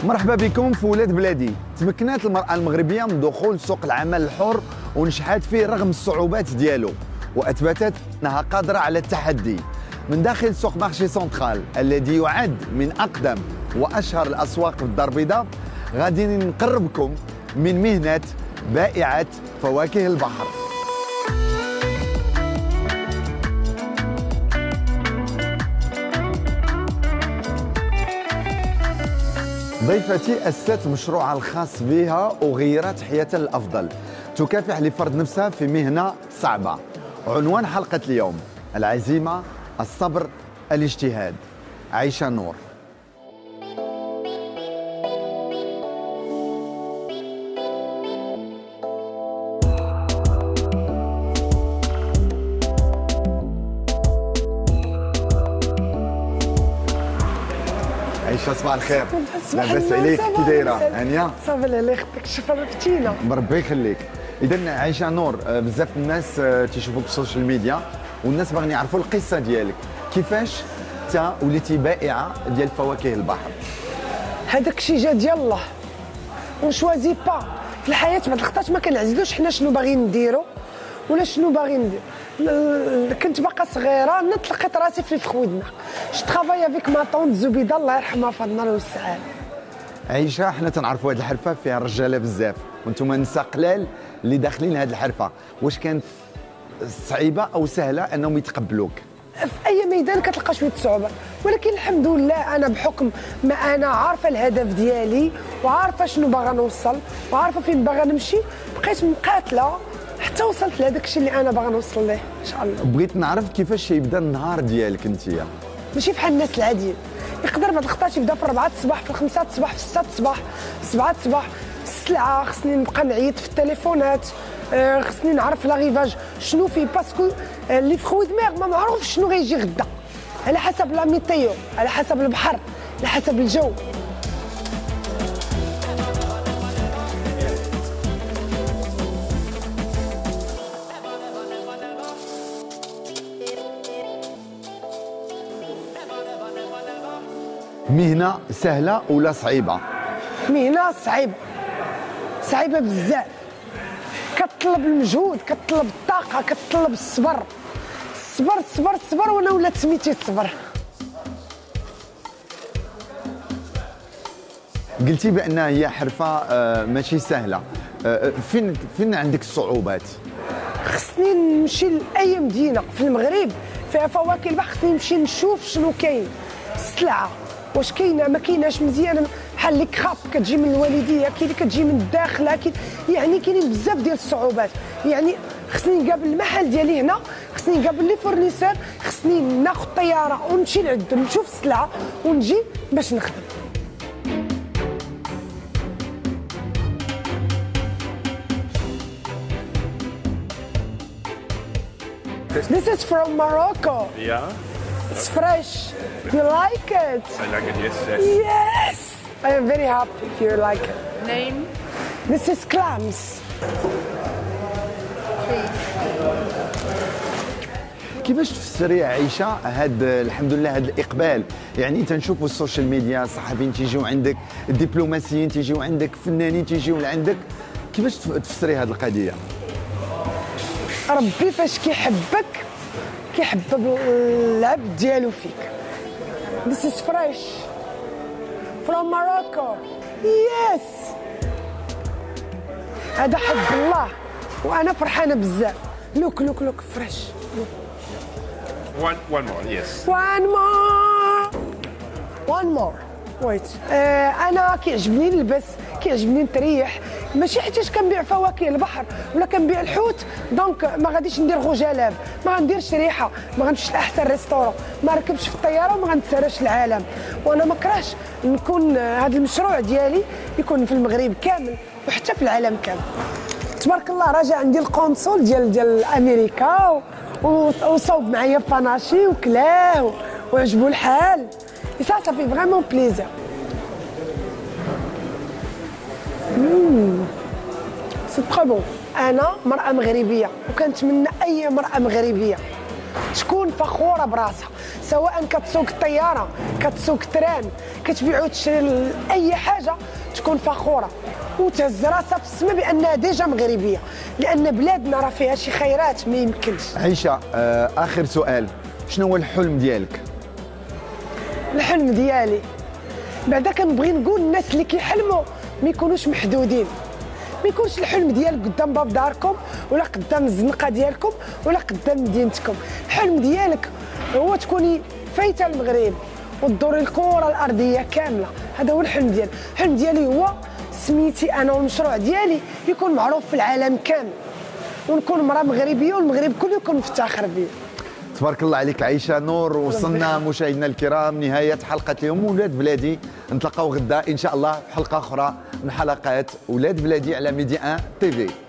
مرحبا بكم في ولاد بلادي. تمكنت المرأة المغربية من دخول سوق العمل الحر ونجحت فيه رغم الصعوبات ديالو، وأثبتت أنها قادرة على التحدي. من داخل سوق مارشي سنترال الذي يعد من أقدم وأشهر الأسواق في الدار البيضاء، غادي نقربكم من مهنة بائعة فواكه البحر. ضيفتي أسست مشروعها الخاص بها وغيرت حياتها للأفضل، تكافح لفرض نفسها في مهنة صعبة. عنوان حلقة اليوم: العزيمة، الصبر، الاجتهاد. عيشة نور. عيشة صباح الخير. لاباس عليك؟ كي دايره؟ هانيه؟ صافي الله يخطيك، شرفتينا. ربي يخليك. اذا عيشة نور، بزاف الناس تيشوفوك في السوشيال ميديا والناس باغيين يعرفوا القصه ديالك، كيفاش انت وليتي بائعه ديال فواكه البحر؟ هذاك الشيء جا ديال الله، ونشوازي با في الحياه. بعض الخطات ما كنعزلوش حنا شنو باغيين نديرو ولا شنو باغي ندير. كنت باقا صغيره نط لقيت راسي في خويدنا. جو ترافاي افيك ما طونت زبيده الله يرحمها فاطمه والسعاد. عيشة، حنا تنعرفوا هذه الحرفه فيها رجاله بزاف وانتم نساء قلال اللي داخلين هذه الحرفه، واش كانت صعيبه او سهله انهم يتقبلوك؟ في اي ميدان كتلقى شويه صعوبه، ولكن الحمد لله انا بحكم ما انا عارفه الهدف ديالي وعارفه شنو باغا نوصل وعارفه فين باغا نمشي، بقيت مقاتله حتى وصلت لهذاك الشيء اللي انا باغا نوصل ليه ان شاء الله. بغيت نعرف كيفاش يبدا النهار ديالك انتيا؟ ماشي بحال الناس العاديين، يقدر بعض الخطات يبدا في 4 الصباح، في 5 الصباح، في 6 الصباح، في 7 الصباح. السلعه خصني نبقى نعيط في التليفونات، خصني نعرف لاغيفاج شنو فيه، باسكو اللي في خوي دماغ ما معروفش شنو غيجي غدا، على حسب لا ميتيو، على حسب البحر، على حسب الجو. مهنه سهله ولا صعيبه؟ مهنه صعيبه، صعيبه بزاف، كتطلب المجهود، كتطلب الطاقه، كتطلب الصبر. الصبر الصبر الصبر، وانا ولات سميتي الصبر. قلتي بان هي حرفه ماشي سهله، فين عندك الصعوبات؟ خصني نمشي لاي مدينه في المغرب فيها فواكه البحر، خصني نمشي نشوف شنو كاين، السلعه واش كاينه ما كايناش مزيانه، بحال اللي كخاب كتجي من الوالديه، كاين اللي كتجي من الداخله، يعني كاينين بزاف ديال الصعوبات. يعني خصني نقابل المحل ديالي هنا، خصني نقابل لي فورنيسور، خصني ناخذ طياره ونمشي لعندهم نشوف السلعه ونجي باش نخدم. This is from Morocco. Yeah. It's fresh. You like it? I like it, yes. Yes! I am very happy if you like it. Name? This is clams. كيفاش تفسري عيشة هاد الحمد لله هاد الإقبال؟ يعني تنشوفوا السوشيال ميديا الصحفيين تيجيو عندك، الدبلوماسيين تيجيو عندك، فنانين تيجيو لعندك، كيفاش تفسري هاد القضية؟ ربي فاش كيحبك كيحبب العبد ديالو فيك. This is fresh from Morocco. Yes. هذا حب الله وانا فرحانه بزاف. لوك لوك لوك فريش. One more, yes. One more. One more. Wait. انا كيعجبني نلبس، كيعجبني نتريح، ماشي حيتاش كنبيع فواكه البحر ولا كنبيع الحوت دونك ما غاديش ندير غجلاف، ما غنديرش ريحه، ما غنمشيش لاحسن ريستورون، ما نركبش في الطياره وما غنتسراش العالم. وانا ما كرهش نكون هذا المشروع ديالي يكون في المغرب كامل وحتى في العالم كامل. تبارك الله راجع عندي القونسول ديال امريكا وصوب معايا باناشي وكلاه وعجبو الحال. Ça fait vraiment plaisir. C'est très bon. أنا مرأة مغربية وكنتمنى أي مرأة مغربية تكون فخوره براسها، سواء كتسوق الطياره، كتسوق التران، كتبيع وتشري اي حاجه، تكون فخوره وتهز راسها في السماء بانها ديجا مغربيه، لان بلادنا راه فيها شي خيرات ما يمكنش. عيشه، اخر سؤال، شنو هو الحلم ديالك؟ الحلم ديالي بعدا كنبغي نقول الناس اللي كيحلموا ما يكونوش محدودين، ما يكونش الحلم ديالك قدام باب داركم ولا قدام الزنقه ديالكم ولا قدام مدينتكم. الحلم ديالك هو تكوني فايته المغرب وتدوري الكره الارضيه كامله، هذا هو الحلم ديالي. الحلم ديالي هو سميتي انا والمشروع ديالي يكون معروف في العالم كامل، ونكون مراه مغربيه والمغرب كله يكون مفتخر بيه. تبارك الله عليك عيشه نور. وصلنا مشاهدينا الكرام نهايه حلقه اليوم ولاد بلادي. نتلاقاو غدا ان شاء الله في حلقه اخرى من حلقات ولاد بلادي على ميديا 1 تي في.